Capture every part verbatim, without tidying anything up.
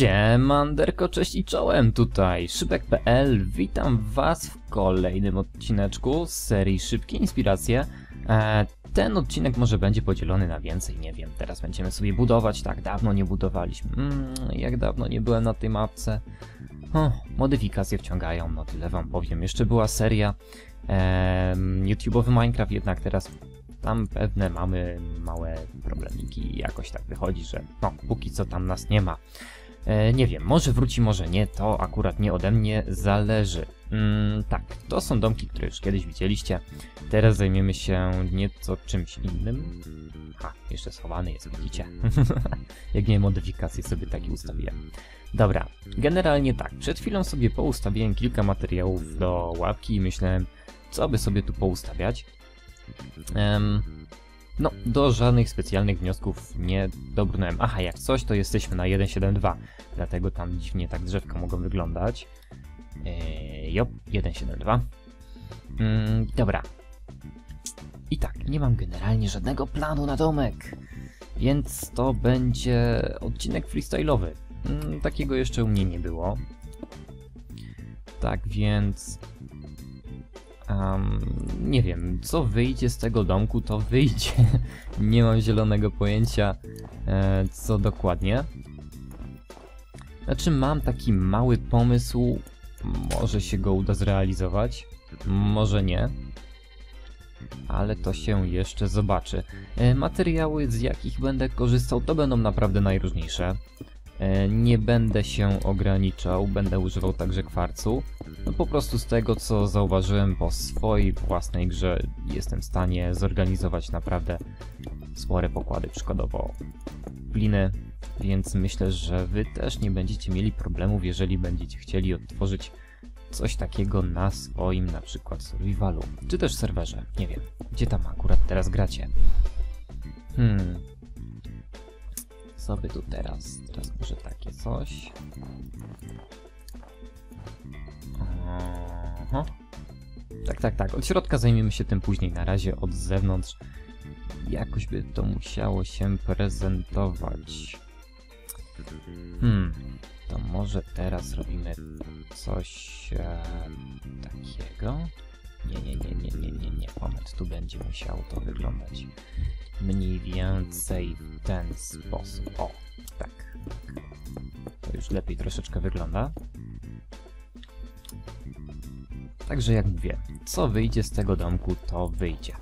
Siemanderko, cześć i czołem, tutaj Szybek kropka pe el. Witam was w kolejnym odcineczku z serii Szybkie Inspiracje. E, ten odcinek może będzie podzielony na więcej, nie wiem, teraz będziemy sobie budować, tak dawno nie budowaliśmy, mm, jak dawno nie byłem na tej mapce. O, modyfikacje wciągają, no tyle wam powiem. Jeszcze była seria e, YouTube'owy Minecraft, jednak teraz tam pewne mamy małe problemiki i jakoś tak wychodzi, że no, póki co tam nas nie ma. E, nie wiem, może wróci, może nie, to akurat nie ode mnie zależy. Mm, tak, to są domki, które już kiedyś widzieliście. Teraz zajmiemy się nieco czymś innym. Ha, jeszcze schowany jest, widzicie? Jak nie modyfikacje sobie takie ustawiłem. Dobra, generalnie tak, przed chwilą sobie poustawiłem kilka materiałów do łapki i myślałem, co by sobie tu poustawiać. Um, no, do żadnych specjalnych wniosków nie dobrnąłem. Aha, jak coś, to jesteśmy na jeden siedem dwa, dlatego tam dziwnie tak drzewka mogą wyglądać. Eee, jop, jeden siedem dwa. Mm, dobra. I tak, nie mam generalnie żadnego planu na domek, więc to będzie odcinek freestyle'owy. Mm, takiego jeszcze u mnie nie było. Tak więc... Um, nie wiem, co wyjdzie z tego domku, to wyjdzie. Nie mam zielonego pojęcia, e, co dokładnie. Znaczy, mam taki mały pomysł, może się go uda zrealizować, może nie. Ale to się jeszcze zobaczy. E, materiały, z jakich będę korzystał, to będą naprawdę najróżniejsze. E, nie będę się ograniczał, będę używał także kwarcu. No po prostu z tego, co zauważyłem po swojej własnej grze, jestem w stanie zorganizować naprawdę spore pokłady, przykładowo gliny, więc myślę, że wy też nie będziecie mieli problemów, jeżeli będziecie chcieli odtworzyć coś takiego na swoim na przykład survivalu, czy też serwerze, nie wiem, gdzie tam akurat teraz gracie. Hmm... Co by tu teraz? Teraz może takie coś. Aha. Tak, tak, tak. Od środka zajmiemy się tym później. Na razie od zewnątrz jakoś by to musiało się prezentować. Hmm. To może teraz robimy coś e, takiego? Nie, nie, nie, nie, nie, nie, nie. Moment, tu będzie musiało to wyglądać mniej więcej w ten sposób. O, tak. To już lepiej troszeczkę wygląda. Także jak mówię, co wyjdzie z tego domku, to wyjdzie.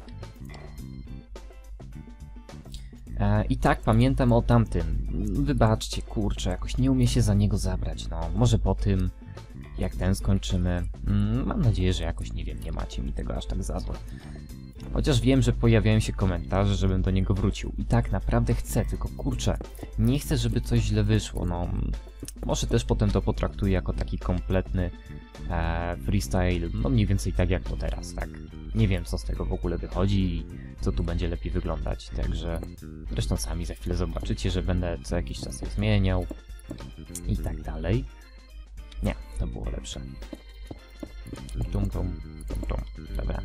E, I tak pamiętam o tamtym. Wybaczcie, kurczę, jakoś nie umie się za niego zabrać. No, może po tym, jak ten skończymy. Mm, mam nadzieję, że jakoś, nie wiem, nie macie mi tego aż tak za złe. Chociaż wiem, że pojawiają się komentarze, żebym do niego wrócił. I tak naprawdę chcę, tylko kurczę, nie chcę, żeby coś źle wyszło. No, może też potem to potraktuję jako taki kompletny e, freestyle, no mniej więcej tak jak to teraz, tak. Nie wiem, co z tego w ogóle wychodzi i co tu będzie lepiej wyglądać, także zresztą sami za chwilę zobaczycie, że będę co jakiś czas je zmieniał i tak dalej. Nie, to było lepsze. Tum, tum, tum, tum. Dobra.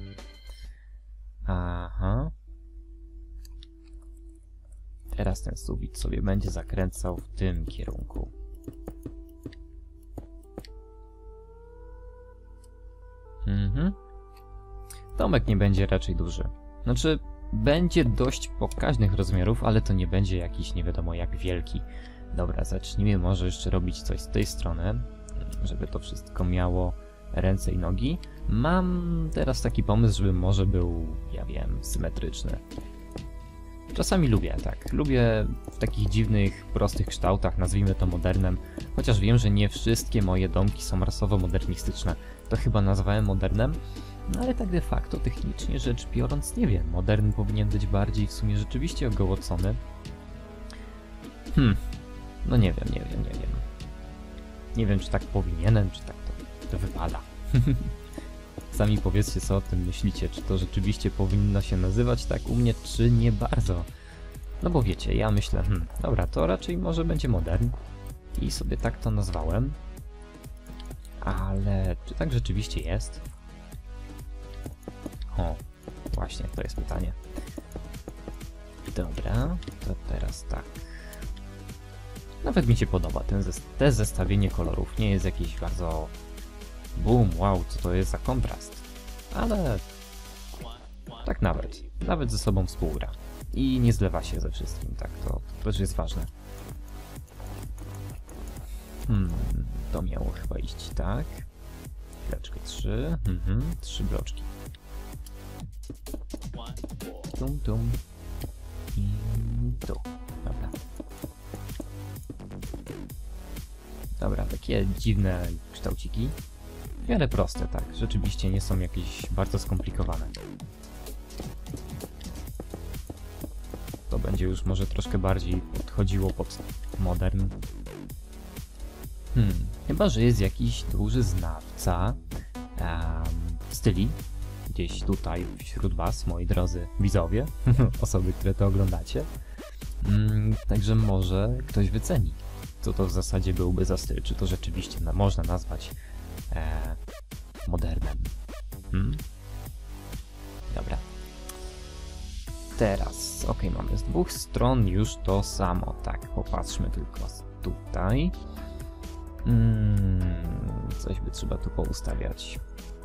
Aha. Teraz ten sufit sobie będzie zakręcał w tym kierunku. Mhm. Domek nie będzie raczej duży. Znaczy, będzie dość pokaźnych rozmiarów, ale to nie będzie jakiś nie wiadomo jak wielki. Dobra, zacznijmy może jeszcze robić coś z tej strony, żeby to wszystko miało ręce i nogi. Mam teraz taki pomysł, żeby może był, ja wiem, symetryczny. Czasami lubię, tak. Lubię w takich dziwnych, prostych kształtach, nazwijmy to modernem. Chociaż wiem, że nie wszystkie moje domki są rasowo modernistyczne. To chyba nazwałem modernem. No ale tak de facto, technicznie rzecz biorąc, nie wiem. Modern powinien być bardziej w sumie rzeczywiście ogołocony. Hmm. No nie wiem, nie wiem, nie wiem. Nie wiem, czy tak powinienem, czy tak to, to wypada. Sami powiedzcie, co o tym myślicie, czy to rzeczywiście powinno się nazywać tak u mnie, czy nie bardzo. No bo wiecie, ja myślę, hmm, dobra, to raczej może będzie modern i sobie tak to nazwałem. Ale czy tak rzeczywiście jest? O, właśnie, to jest pytanie. Dobra, to teraz tak. Nawet mi się podoba ten zes te zestawienie kolorów. Nie jest jakieś bardzo... Boom, wow, co to jest za kontrast. Ale... tak nawet. Nawet ze sobą współgra. I nie zlewa się ze wszystkim, tak, to, to też jest ważne. Hmm, to miało chyba iść tak. Chwileczkę, trzy, mhm, trzy bloczki. Tum, tum. I tu, dobra. Dobra, takie dziwne kształciki. W miarę proste, tak, rzeczywiście nie są jakieś bardzo skomplikowane. To będzie już może troszkę bardziej podchodziło pod modern. Hmm, chyba że jest jakiś duży znawca um, styli, gdzieś tutaj wśród was, moi drodzy widzowie, osoby, które to oglądacie. Hmm, także może ktoś wyceni, co to w zasadzie byłby za styl, czy to rzeczywiście na, można nazwać e, modernem. Hmm? Dobra. Teraz, ok, mamy z dwóch stron już to samo, tak, popatrzmy tylko tutaj. Hmm, coś by trzeba tu poustawiać.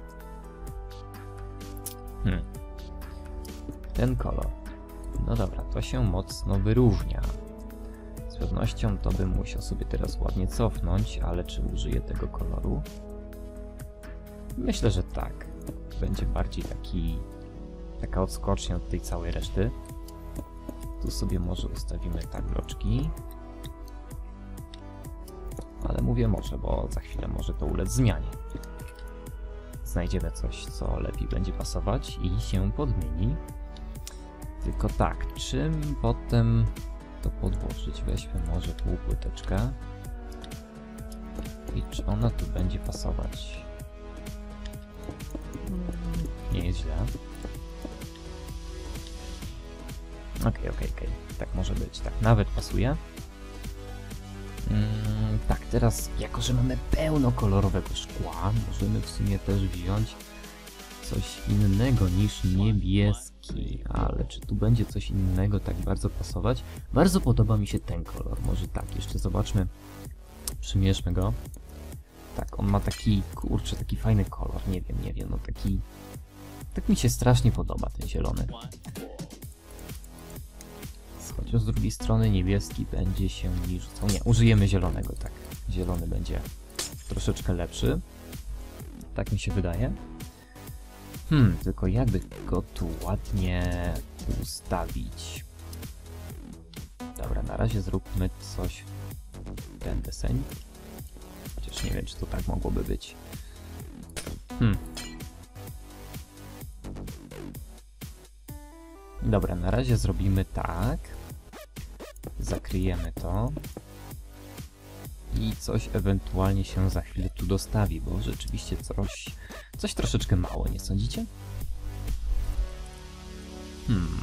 Hmm. Ten kolor. No dobra, to się mocno wyróżnia. Z pewnością to bym musiał sobie teraz ładnie cofnąć, ale czy użyję tego koloru? Myślę, że tak. Będzie bardziej taki... taka odskocznia od tej całej reszty. Tu sobie może ustawimy tak bloczki. Ale mówię może, bo za chwilę może to ulec zmianie. Znajdziemy coś, co lepiej będzie pasować i się podmieni. Tylko tak, czym potem to podłożyć? Weźmy może tą płyteczkę. I czy ona tu będzie pasować? Nie jest źle. Okej, okej, okej. Tak może być. Tak, nawet pasuje. Mm, tak, teraz jako, że mamy pełno kolorowego szkła, możemy w sumie też wziąć coś innego niż niebieski. Ale czy tu będzie coś innego tak bardzo pasować? Bardzo podoba mi się ten kolor. Może tak, jeszcze zobaczmy. Przymierzmy go. Tak, on ma taki, kurczę, taki fajny kolor. Nie wiem, nie wiem, no taki... tak mi się strasznie podoba ten zielony. Chociaż z drugiej strony niebieski będzie się nie rzucał. Nie, użyjemy zielonego, tak. Zielony będzie troszeczkę lepszy. Tak mi się wydaje. Hmm, tylko jakby go tu ładnie ustawić. Dobra, na razie zróbmy coś w ten deseń. Chociaż nie wiem, czy to tak mogłoby być. Hmm. Dobra, na razie zrobimy tak. Zakryjemy to. I coś ewentualnie się za chwilę tu dostawi, bo rzeczywiście coś, coś troszeczkę mało, nie sądzicie? Hmm.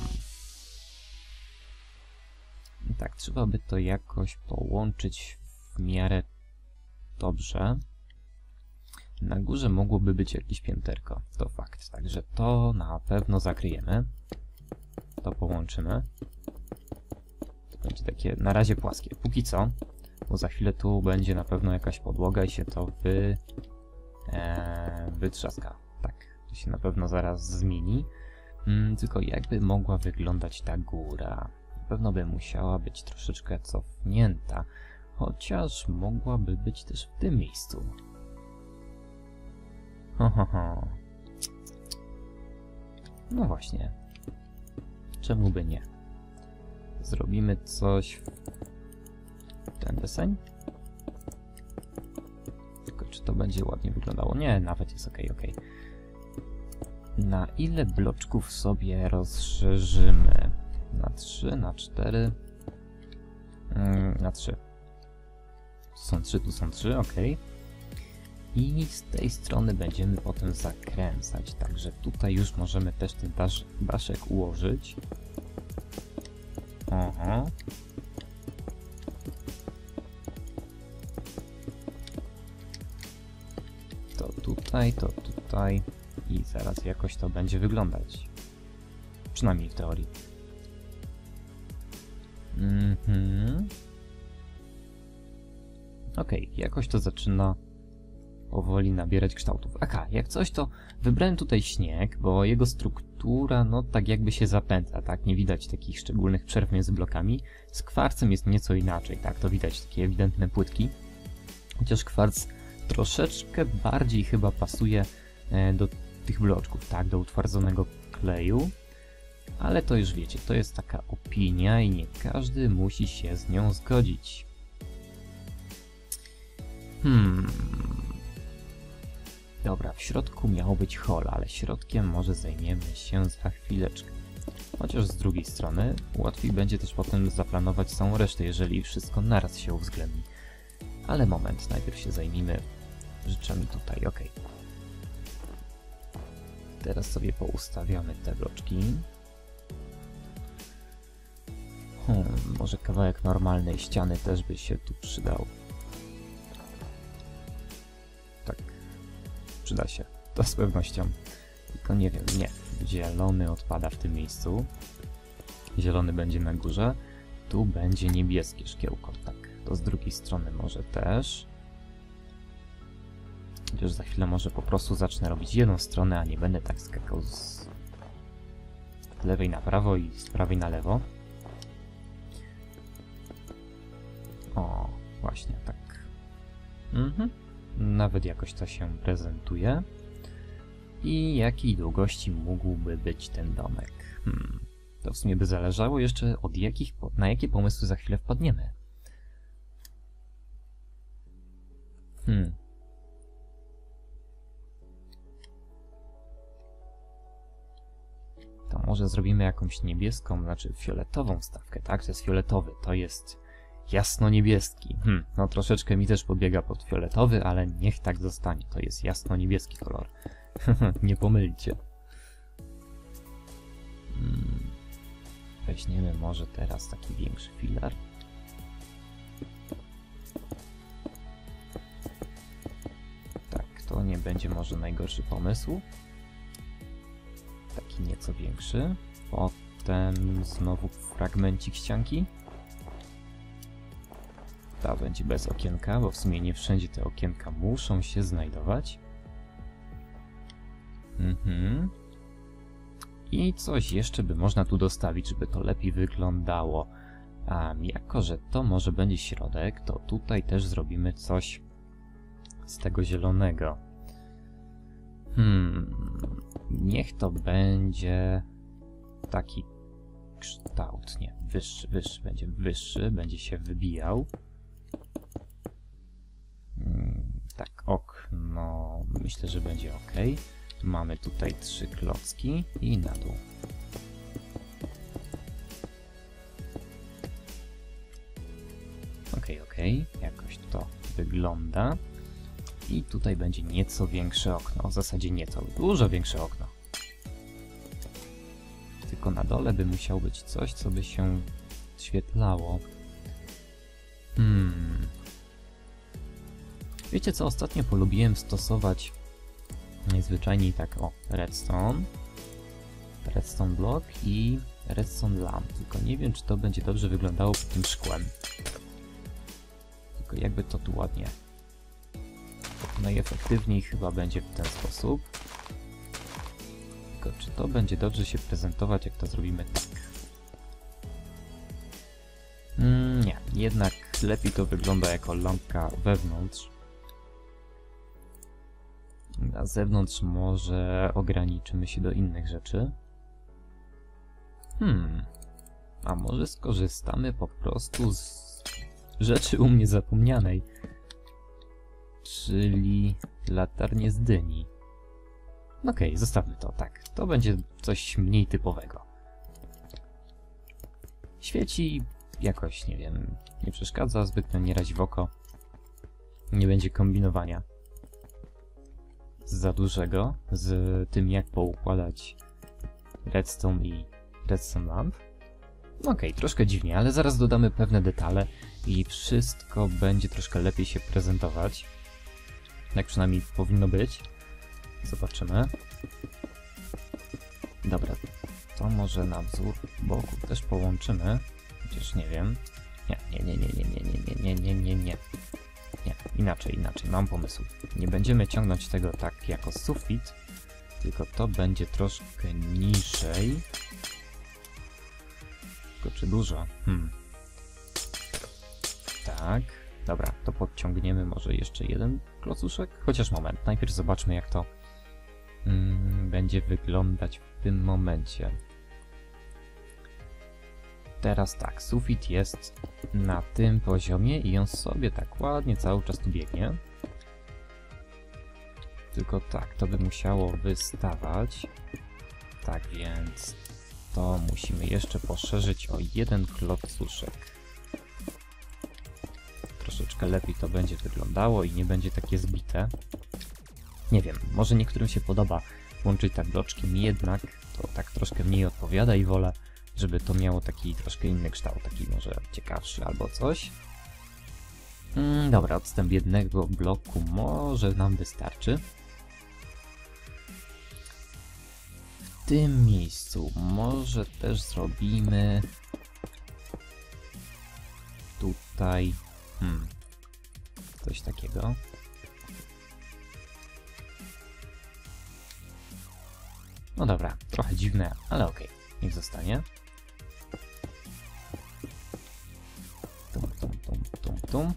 Tak, trzeba by to jakoś połączyć w miarę dobrze. Na górze mogłoby być jakieś pięterko, to fakt. Także to na pewno zakryjemy. To połączymy. To będzie takie na razie płaskie. Póki co, bo za chwilę tu będzie na pewno jakaś podłoga i się to wy... E, wytrzaska. Tak, to się na pewno zaraz zmieni. Hmm, tylko jakby mogła wyglądać ta góra? Na pewno by musiała być troszeczkę cofnięta. Chociaż mogłaby być też w tym miejscu. Ho, ho, ho. No właśnie. Czemu by nie? Zrobimy coś w ten deseń. Tylko czy to będzie ładnie wyglądało? Nie, nawet jest ok, ok. Na ile bloczków sobie rozszerzymy? Na trzy, na cztery? Mm, na trzy. Tu są trzy, tu są trzy, ok. I z tej strony będziemy potem zakręcać, także tutaj już możemy też ten dasz, daszek ułożyć. Aha. To tutaj, to tutaj i zaraz jakoś to będzie wyglądać. Przynajmniej w teorii. Mhm. Ok, jakoś to zaczyna powoli nabierać kształtów. Aha, jak coś to wybrałem tutaj śnieg, bo jego struktura no tak jakby się zapętla, tak? Nie widać takich szczególnych przerw między blokami. Z kwarcem jest nieco inaczej, tak? To widać takie ewidentne płytki. Chociaż kwarc troszeczkę bardziej chyba pasuje do tych bloczków, tak? Do utwardzonego kleju. Ale to już wiecie, to jest taka opinia i nie każdy musi się z nią zgodzić. Hmm... Dobra, w środku miało być hol, ale środkiem może zajmiemy się za chwileczkę. Chociaż z drugiej strony łatwiej będzie też potem zaplanować całą resztę, jeżeli wszystko naraz się uwzględni. Ale moment, najpierw się zajmijmy rzeczami tutaj, ok. Teraz sobie poustawiamy te bloczki. Hmm, może kawałek normalnej ściany też by się tu przydał. Tak. Przyda się, to z pewnością. Tylko nie wiem, nie. Zielony odpada w tym miejscu. Zielony będzie na górze. Tu będzie niebieskie szkiełko, tak. To z drugiej strony może też. Chociaż za chwilę może po prostu zacznę robić jedną stronę, a nie będę tak skakał z lewej na prawo i z prawej na lewo. O, właśnie tak. Mhm. Nawet jakoś to się prezentuje. I jakiej długości mógłby być ten domek? Hmm. To w sumie by zależało jeszcze od jakich, na jakie pomysły za chwilę wpadniemy. Hmm. To może zrobimy jakąś niebieską, znaczy fioletową stawkę, tak? To jest fioletowy, to jest jasno-niebieski. Hmm, no troszeczkę mi też podbiega pod fioletowy, ale niech tak zostanie. To jest jasno-niebieski kolor. Nie pomylcie. Hmm. Weźmiemy może teraz taki większy filar. Tak, to nie będzie może najgorszy pomysł. Taki nieco większy. Potem znowu fragmencik ścianki. Ta będzie bez okienka, bo w sumie nie wszędzie te okienka muszą się znajdować. Mhm. I coś jeszcze by można tu dostawić, żeby to lepiej wyglądało. A jako, że to może będzie środek, to tutaj też zrobimy coś z tego zielonego. Hmm. Niech to będzie taki kształt, nie, wyższy, wyższy, będzie wyższy, będzie się wybijał. Tak, okno, myślę, że będzie ok. Mamy tutaj trzy klocki i na dół. Ok, ok, jakoś to wygląda. I tutaj będzie nieco większe okno, w zasadzie nieco, dużo większe okno. Tylko na dole by musiało być coś, co by się świetlało. Hmm... Wiecie co, ostatnio polubiłem stosować najzwyczajniej tak, o, redstone, redstone block i redstone lamp, tylko nie wiem, czy to będzie dobrze wyglądało pod tym szkłem. Tylko jakby to tu ładnie. Najefektywniej chyba będzie w ten sposób. Tylko czy to będzie dobrze się prezentować, jak to zrobimy tak? Mm, nie, jednak lepiej to wygląda jako lampka wewnątrz. Na zewnątrz może ograniczymy się do innych rzeczy. Hmm. A może skorzystamy po prostu z rzeczy u mnie zapomnianej. Czyli latarnie z dyni. Okej, okay, zostawmy to, tak. To będzie coś mniej typowego. Świeci jakoś, nie wiem, nie przeszkadza, zbytnio nie razi w oko. Nie będzie kombinowania za dużego z tym, jak poukładać redstone i redstone lamp. Okej, okay, troszkę dziwnie, ale zaraz dodamy pewne detale i wszystko będzie troszkę lepiej się prezentować. Jak przynajmniej powinno być. Zobaczymy. Dobra, to może na wzór boku też połączymy. Chociaż nie wiem. Nie, nie, nie, nie, nie, nie, nie, nie, nie, nie, nie. Nie, inaczej, inaczej, mam pomysł. Nie będziemy ciągnąć tego tak jako sufit, tylko to będzie troszkę niżej. Tylko czy dużo? Hmm. Tak, dobra, to podciągniemy może jeszcze jeden klocuszek. Chociaż moment, najpierw zobaczmy jak to mm, będzie wyglądać w tym momencie. Teraz tak, sufit jest na tym poziomie i on sobie tak ładnie cały czas tu biegnie. Tylko tak, to by musiało wystawać. Tak więc to musimy jeszcze poszerzyć o jeden klocuszek. Troszeczkę lepiej to będzie wyglądało i nie będzie takie zbite. Nie wiem, może niektórym się podoba łączyć tak bloczkiem, jednak to tak troszkę mniej odpowiada i wolę, żeby to miało taki troszkę inny kształt, taki może ciekawszy albo coś. Mm, dobra, odstęp jednego bloku może nam wystarczy. W tym miejscu może też zrobimy tutaj hmm, coś takiego. No dobra, trochę dziwne, ale okej, okay, niech zostanie. Tum, tum, tum, tum, tum.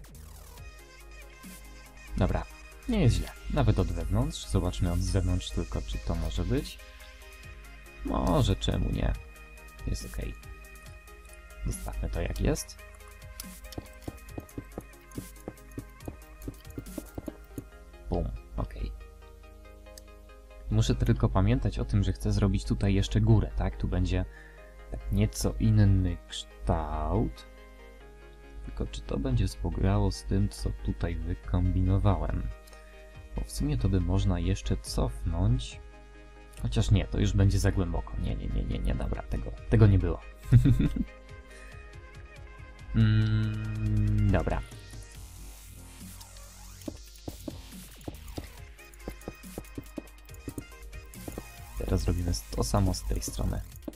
Dobra, nie jest źle. Nawet od wewnątrz. Zobaczmy od zewnątrz tylko, czy to może być. Może, czemu nie? Jest ok. Zostawmy to jak jest. Bum, ok. Muszę tylko pamiętać o tym, że chcę zrobić tutaj jeszcze górę, tak? Tu będzie tak nieco inny kształt. Tylko czy to będzie współgrało z tym, co tutaj wykombinowałem? Bo w sumie to by można jeszcze cofnąć. Chociaż nie, to już będzie za głęboko. Nie, nie, nie, nie, nie, dobra, tego, tego nie było. mm, dobra. Teraz zrobimy to samo z tej strony.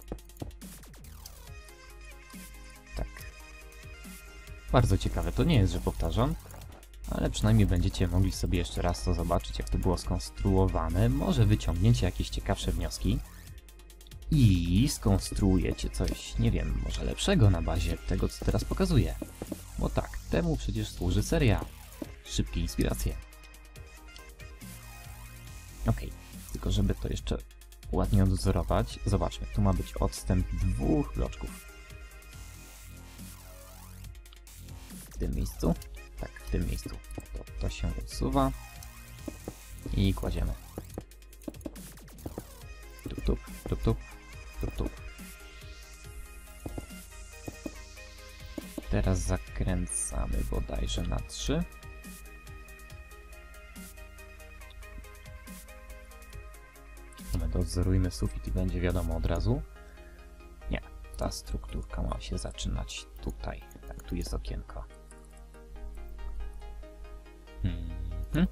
Tak. Bardzo ciekawe, to nie jest, że powtarzam, ale przynajmniej będziecie mogli sobie jeszcze raz to zobaczyć, jak to było skonstruowane. Może wyciągniecie jakieś ciekawsze wnioski i skonstruujecie coś, nie wiem, może lepszego na bazie tego, co teraz pokazuję. Bo tak, temu przecież służy seria Szybkie Inspiracje. Ok, tylko żeby to jeszcze ładnie odwzorować, zobaczmy, tu ma być odstęp dwóch bloczków. W tym miejscu? Tak, w tym miejscu. To, to się usuwa i kładziemy. Tup, tup, tup, tup, tup, tup. Teraz zakręcamy bodajże na trzy. Odwzorujmy sufit i będzie wiadomo od razu. Nie, ta strukturka ma się zaczynać tutaj. Tak, tu jest okienko. Hmm.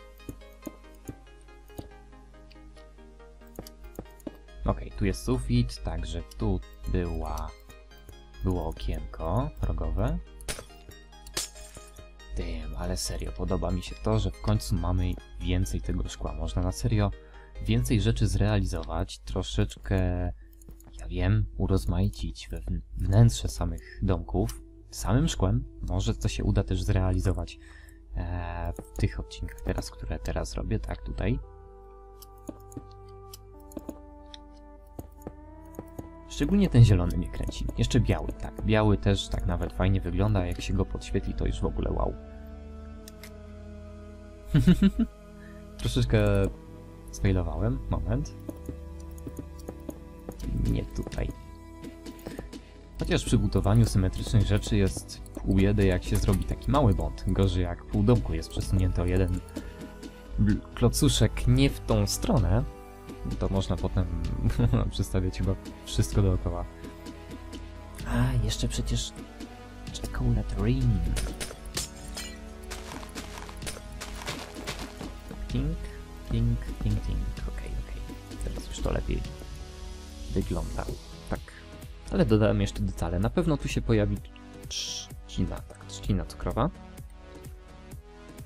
Ok, tu jest sufit, także tu była, było okienko rogowe. Tym, ale serio, podoba mi się to, że w końcu mamy więcej tego szkła. Można na serio więcej rzeczy zrealizować, troszeczkę, ja wiem, urozmaicić we wnętrze samych domków, samym szkłem. Może to się uda też zrealizować e, w tych odcinkach teraz, które teraz robię, tak, tutaj. Szczególnie ten zielony mnie kręci. Jeszcze biały, tak. Biały też tak nawet fajnie wygląda, jak się go podświetli, to już w ogóle wow. Troszeczkę sfailowałem. Moment. Nie tutaj. Chociaż przy budowaniu symetrycznych rzeczy jest pół biedy, jak się zrobi taki mały błąd. Gorzej jak pół domku jest przesunięty o jeden klocuszek nie w tą stronę, to można potem przestawiać chyba wszystko dookoła. A, jeszcze przecież czekał lettering. Tink, tink, tink, tink. Okej, okej. Teraz już to lepiej wygląda. Tak. Ale dodałem jeszcze detale. Na pewno tu się pojawi trzcina, tak, trzcina cukrowa.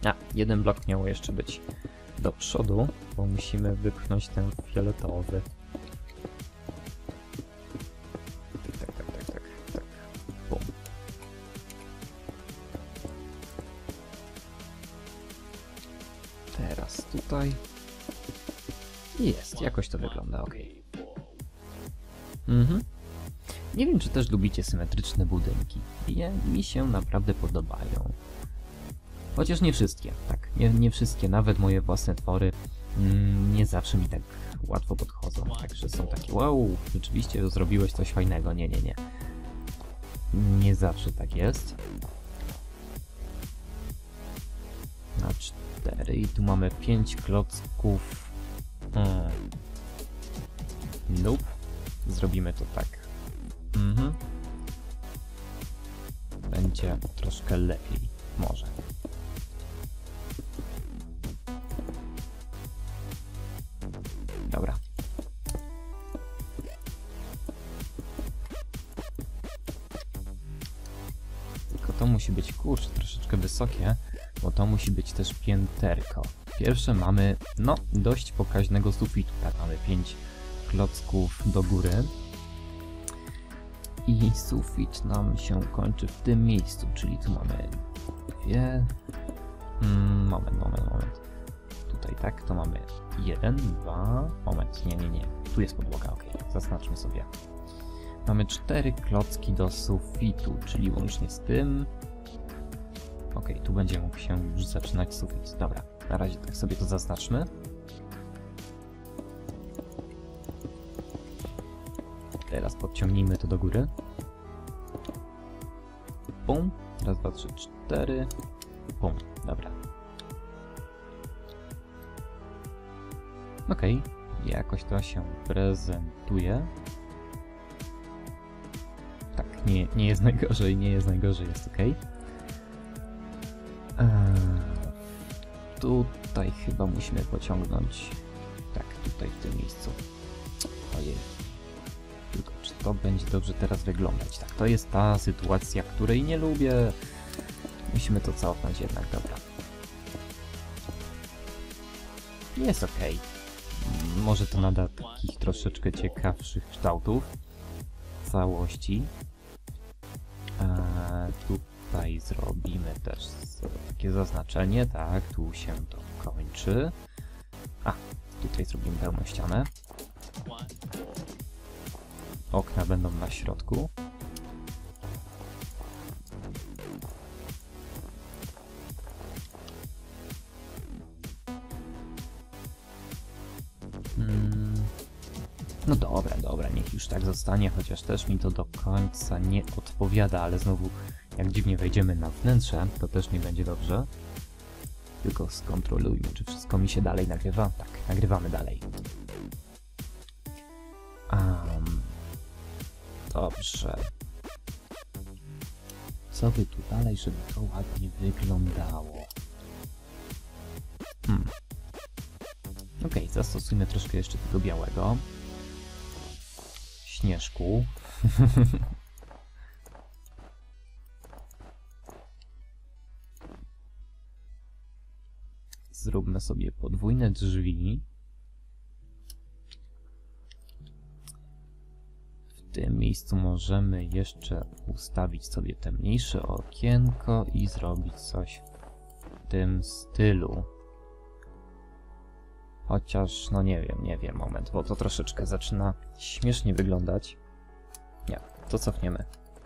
A, jeden blok miał jeszcze być do przodu, bo musimy wypchnąć ten fioletowy. Tak, tak, tak, tak, tak. Bum. Teraz tutaj. Jest, jakoś to wygląda, ok. Mhm. Nie wiem, czy też lubicie symetryczne budynki. Je, mi się naprawdę podobają. Chociaż nie wszystkie, tak. Nie, nie wszystkie, nawet moje własne twory mm, nie zawsze mi tak łatwo podchodzą. Także są takie, wow, rzeczywiście zrobiłeś coś fajnego. Nie, nie, nie. Nie zawsze tak jest. Na cztery i tu mamy pięć klocków. Hmm. Nope. Zrobimy to tak. Mhm. Będzie troszkę lepiej. Może. Dobra. Tylko to musi być, kurczę, troszeczkę wysokie, bo to musi być też pięterko. Pierwsze mamy, no, dość pokaźnego sufitu. Tak, mamy pięć klocków do góry. I sufit nam się kończy w tym miejscu, czyli tu mamy dwie... Mm, moment, moment, moment. Tutaj tak, to mamy jeden, dwa... Moment, nie, nie, nie. Tu jest podłoga, ok. Zaznaczmy sobie. Mamy cztery klocki do sufitu, czyli łącznie z tym... Ok, tu będzie mógł się już zaczynać sufit. Dobra, na razie tak sobie to zaznaczmy. Teraz podciągnijmy to do góry. Pum. Raz, dwa, trzy, cztery. Pum. Dobra. Ok. Jakoś to się prezentuje. Tak, nie, nie jest najgorzej, nie jest najgorzej, jest ok. Eee, tutaj chyba musimy pociągnąć. Tak, tutaj w tym miejscu. Ojej. Tylko czy to będzie dobrze teraz wyglądać? Tak, to jest ta sytuacja, której nie lubię. Musimy to cofnąć jednak, dobra. Jest ok. Może to nada takich troszeczkę ciekawszych kształtów całości. Eee, tutaj zrobimy też takie zaznaczenie, tak, tu się to kończy. A, tutaj zrobimy pełną ścianę. Okna będą na środku. Hmm. No dobra, dobra, niech już tak zostanie, chociaż też mi to do końca nie odpowiada, ale znowu jak dziwnie wejdziemy na wnętrze, to też nie będzie dobrze. Tylko skontrolujmy, czy wszystko mi się dalej nagrywa. Tak, nagrywamy dalej. Um, dobrze. Co by tu dalej, żeby to ładnie wyglądało? Hmm. Ok, zastosujmy troszkę jeszcze tego białego. Śnieżku. Zróbmy sobie podwójne drzwi. W tym miejscu możemy jeszcze ustawić sobie te mniejsze okienko i zrobić coś w tym stylu. Chociaż, no nie wiem, nie wiem, moment, bo to troszeczkę zaczyna śmiesznie wyglądać. Nie, to cofniemy.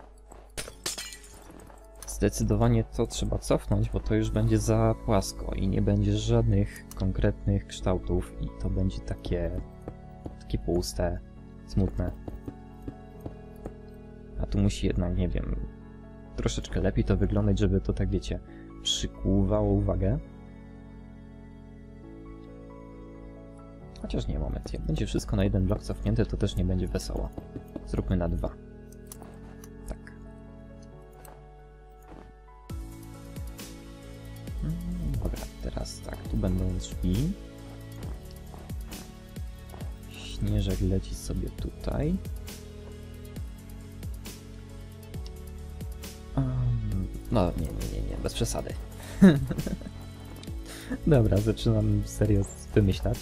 Zdecydowanie to trzeba cofnąć, bo to już będzie za płasko i nie będzie żadnych konkretnych kształtów i to będzie takie, takie puste, smutne. A tu musi jednak, nie wiem, troszeczkę lepiej to wyglądać, żeby to, tak wiecie, przykuwało uwagę. Chociaż nie, moment, jak będzie wszystko na jeden blok cofnięte, to też nie będzie wesoło. Zróbmy na dwa. Tak. Dobra, teraz tak, tu będą drzwi. Śnieżek leci sobie tutaj. Um, no, nie, nie, nie, nie, bez przesady. Dobra, zaczynam serio wymyślać.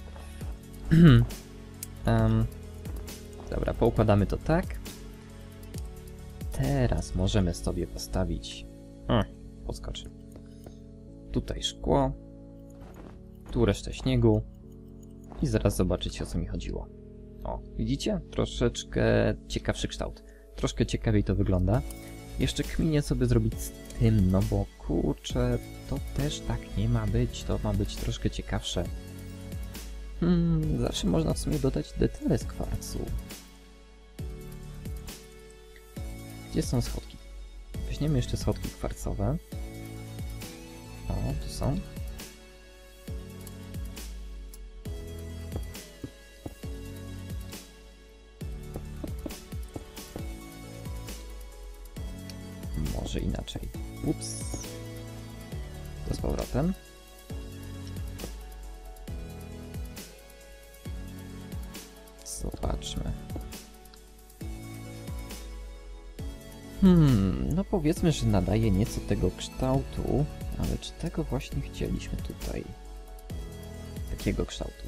um, dobra, poukładamy to tak. Teraz możemy sobie postawić... O, podskoczy. Tutaj szkło. Tu resztę śniegu. I zaraz zobaczycie, o co mi chodziło. O, widzicie? Troszeczkę ciekawszy kształt. Troszkę ciekawiej to wygląda. Jeszcze kminię, co by zrobić z tym, no bo kurczę, to też tak nie ma być. To ma być troszkę ciekawsze. Hmm, zawsze można w sumie dodać detale z kwarcu. Gdzie są schodki? Weźmiemy jeszcze schodki kwarcowe. O, tu są. Może inaczej. Ups. To z powrotem. Zobaczmy. Hmm, no powiedzmy, że nadaje nieco tego kształtu, ale czy tego właśnie chcieliśmy tutaj? Takiego kształtu.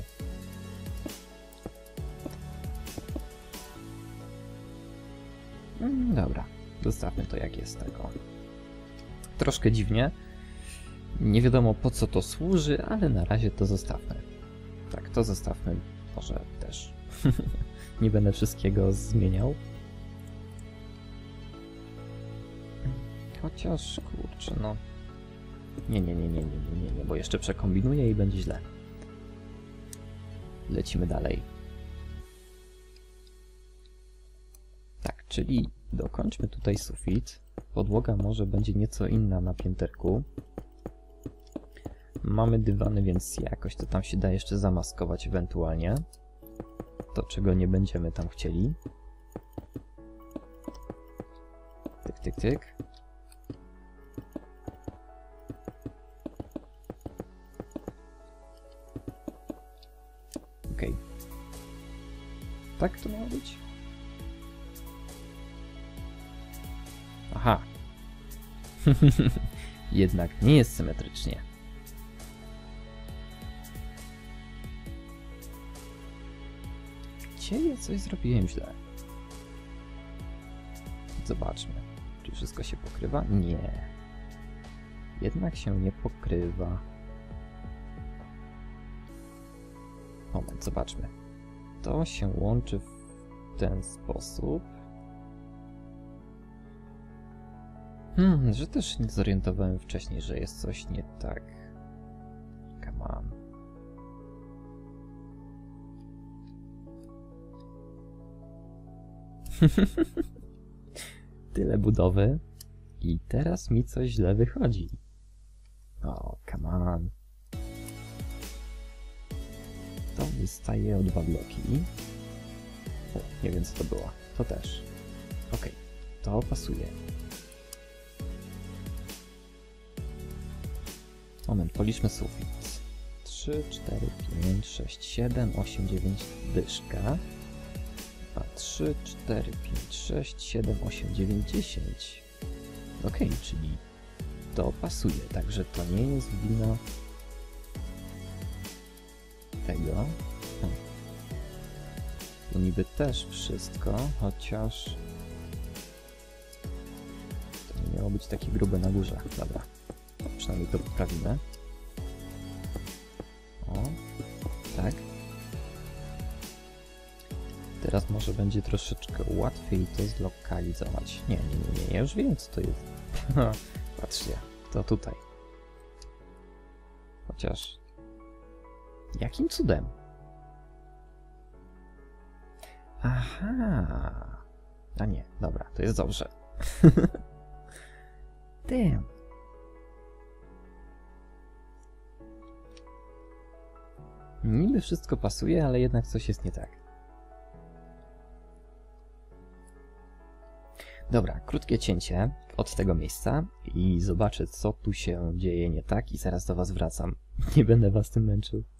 Hmm, dobra, zostawmy to jak jest tego. Troszkę dziwnie. Nie wiadomo, po co to służy, ale na razie to zostawmy. Tak, to zostawmy może też. Nie będę wszystkiego zmieniał. Chociaż, kurczę, no... Nie, nie, nie, nie, nie, nie, nie, nie, bo jeszcze przekombinuję i będzie źle. Lecimy dalej. Tak, czyli dokończmy tutaj sufit. Podłoga może będzie nieco inna na pięterku. Mamy dywany, więc jakoś to tam się da jeszcze zamaskować ewentualnie. To, czego nie będziemy tam chcieli. Tyk, tyk, tyk. Okej. Okay. Tak to miało być? Aha. Jednak nie jest symetrycznie. Gdzie ja coś zrobiłem źle? Zobaczmy. Czy wszystko się pokrywa? Nie. Jednak się nie pokrywa. Moment, zobaczmy. To się łączy w ten sposób. Hmm, że też nie zorientowałem wcześniej, że jest coś nie tak. Come on. Tyle budowy i teraz mi coś źle wychodzi. O, come on. To wystaje o dwa bloki. O, nie wiem, co to było. To też. Ok, to pasuje. Moment, policzmy sufit. trzy, cztery, pięć, sześć, siedem, osiem, dziewięć, dyszka. A trzy, cztery, pięć, sześć, siedem, osiem, dziewięć, dziesięć. Ok, czyli to pasuje, także to nie jest wina tego. Hm. To niby też wszystko, chociaż to nie miało być takie grube na górze. Dobra, przynajmniej to poprawimy. O, tak. Teraz może będzie troszeczkę łatwiej to zlokalizować. Nie, nie, nie, nie, ja już wiem, co to jest. Patrzcie, to tutaj. Chociaż... Jakim cudem? Aha. A nie, dobra, to jest dobrze. Damn. Niby wszystko pasuje, ale jednak coś jest nie tak. Dobra, krótkie cięcie od tego miejsca i zobaczę, co tu się dzieje nie tak i zaraz do was wracam. Nie będę was tym męczył.